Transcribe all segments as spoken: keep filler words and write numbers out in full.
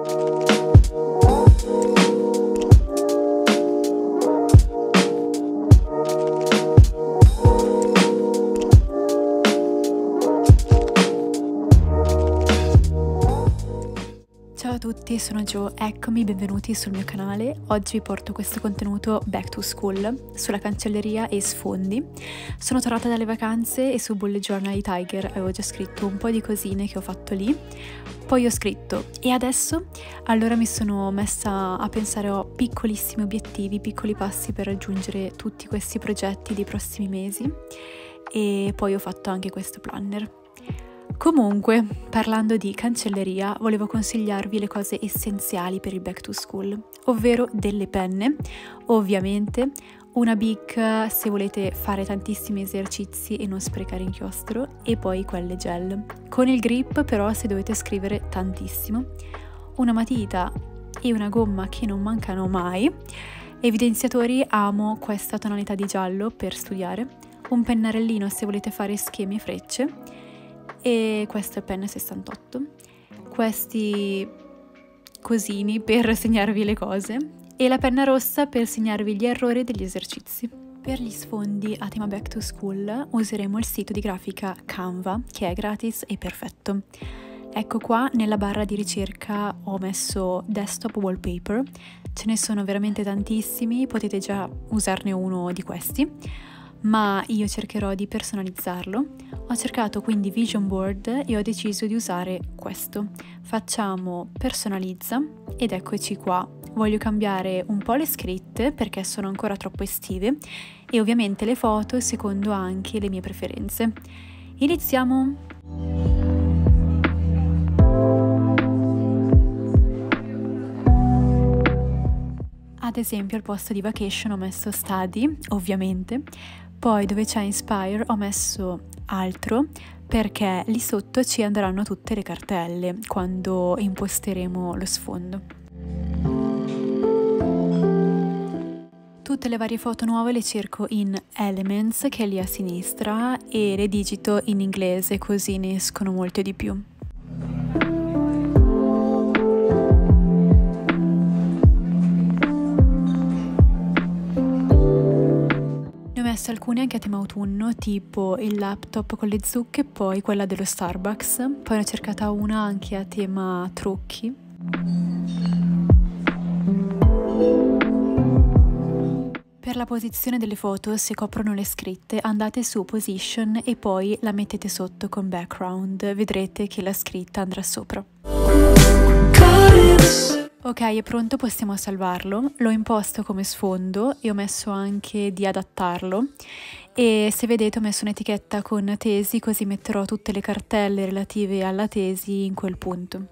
Ciao a tutti, sono Jo, eccomi, benvenuti sul mio canale. Oggi vi porto questo contenuto back to school sulla cancelleria e sfondi. Sono tornata dalle vacanze e su Bullet Journal di Tiger avevo già scritto un po' di cosine che ho fatto lì. Poi ho scritto e adesso? Allora mi sono messa a pensare a piccolissimi obiettivi, piccoli passi per raggiungere tutti questi progetti dei prossimi mesi e poi ho fatto anche questo planner. Comunque, parlando di cancelleria, volevo consigliarvi le cose essenziali per il back to school, ovvero delle penne, ovviamente, una Bic se volete fare tantissimi esercizi e non sprecare inchiostro, e poi quelle gel. Con il grip però se dovete scrivere tantissimo, una matita e una gomma che non mancano mai, evidenziatori, amo questa tonalità di giallo per studiare, un pennarellino se volete fare schemi e frecce, e questo è penna sessantotto, questi cosini per segnarvi le cose e la penna rossa per segnarvi gli errori degli esercizi. Per gli sfondi a tema back to school useremo il sito di grafica Canva, che è gratis e perfetto. Ecco qua nella barra di ricerca ho messo desktop wallpaper, ce ne sono veramente tantissimi, potete già usarne uno di questi, ma io cercherò di personalizzarlo. Ho cercato quindi vision board e ho deciso di usare questo. Facciamo personalizza ed eccoci qua. Voglio cambiare un po' le scritte perché sono ancora troppo estive e ovviamente le foto secondo anche le mie preferenze. Iniziamo! Ad esempio al posto di vacation ho messo study, ovviamente, poi dove c'è inspire ho messo altro perché lì sotto ci andranno tutte le cartelle quando imposteremo lo sfondo. Tutte le varie foto nuove le cerco in Elements, che è lì a sinistra, e le digito in inglese così ne escono molte di più. Alcune anche a tema autunno, tipo il laptop con le zucche e poi quella dello Starbucks. Poi ne ho cercata una anche a tema trucchi. Per la posizione delle foto, se coprono le scritte, andate su Position e poi la mettete sotto con background. Vedrete che la scritta andrà sopra. Ok, è pronto, possiamo salvarlo. L'ho imposto come sfondo e ho messo anche di adattarlo. E se vedete ho messo un'etichetta con tesi, così metterò tutte le cartelle relative alla tesi in quel punto.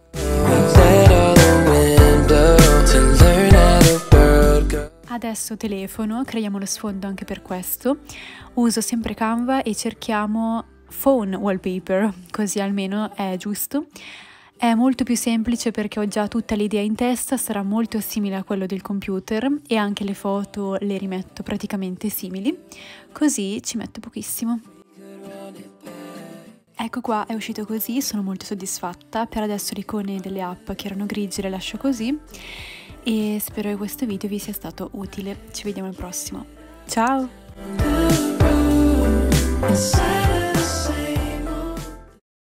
Adesso telefono, creiamo lo sfondo anche per questo. Uso sempre Canva e cerchiamo phone wallpaper, così almeno è giusto. È molto più semplice perché ho già tutta l'idea in testa, sarà molto simile a quello del computer e anche le foto le rimetto praticamente simili, così ci metto pochissimo. Ecco qua, è uscito così, sono molto soddisfatta. Per adesso le icone delle app che erano grigie le lascio così e spero che questo video vi sia stato utile. Ci vediamo al prossimo. Ciao!